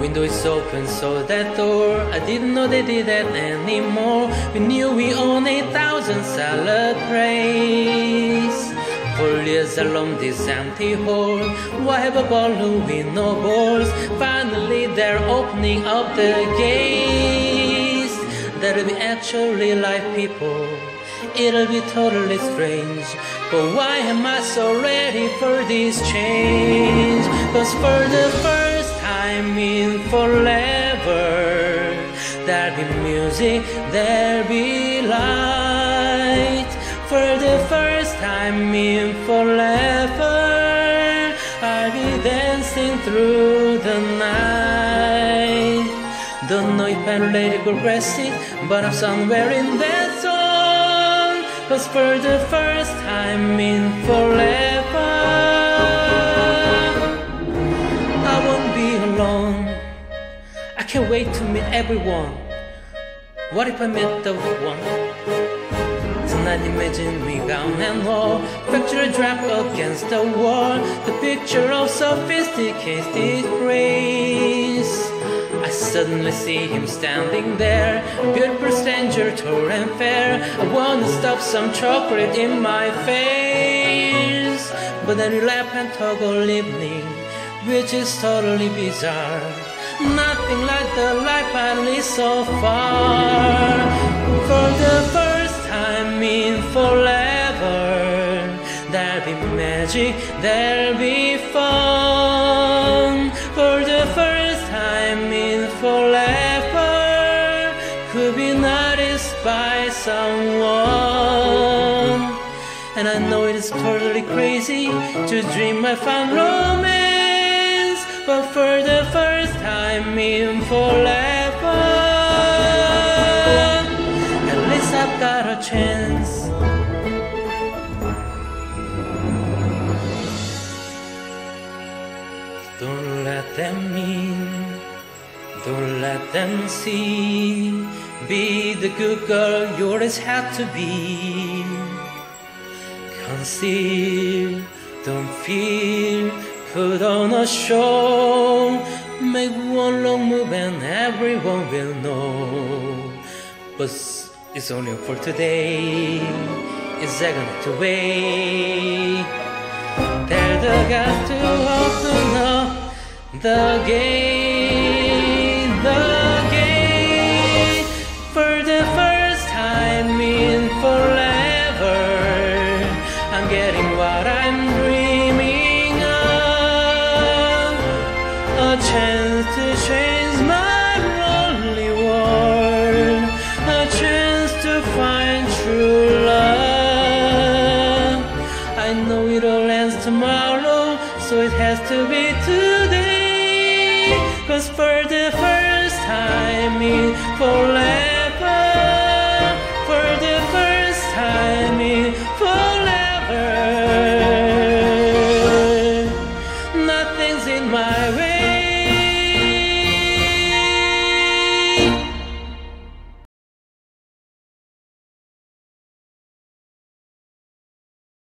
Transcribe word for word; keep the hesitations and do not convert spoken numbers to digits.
window is open, so that door, I didn't know they did that anymore. We knew we own a thousand salad trays. For years along this empty hall, why have a ballroom with no balls? Finally they're opening up the gates. There'll be actually live people. It'll be totally strange. But why am I so ready for this change? Cause for the first time in forever, there'll be music, there'll be light. For the first time in forever, I'll be dancing through the night. Don't know if I'm ready to progress it, but I'm somewhere in that song. Cause for the first time in forever, I won't be alone. I can't wait to meet everyone. What if I met the one? Tonight imagine me gown and all, picture a drop against the wall, the picture of sophisticated grace. I suddenly see him standing there, beautiful stranger, tall and fair. I wanna stuff some chocolate in my face, but then we laugh and talk all evening, which is totally bizarre. Nothing like the life I live so far. For the first time in forever, there'll be magic, there'll be fun. For the first time in forever, could be noticed by someone. And I know it is totally crazy to dream I found romance, but for the first time in forever, at least I've got a chance. Don't let them in, don't let them see. Be the good girl you always had to be. Conceal, don't feel, put on a show. Make one long move and everyone will know. But it's only for today. It's a gonna to wait. Tell the guys to open up the gate, the gate. For the first time in forever, I'm getting what I'm dreaming of. A chance to change my lonely world, a chance to find true love. I know it all ends tomorrow, so it has to be today. Cause for the first time in forever,